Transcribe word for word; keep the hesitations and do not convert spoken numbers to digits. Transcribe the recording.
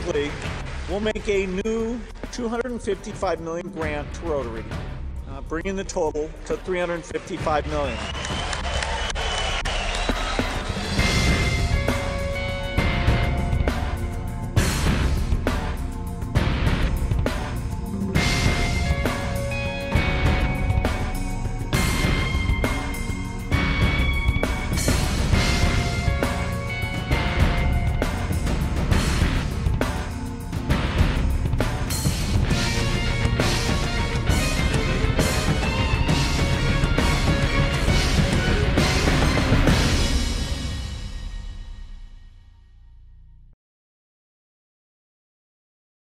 League will make a new two hundred fifty-five million dollars grant to Rotary, uh, bringing the total to three hundred fifty-five million dollars.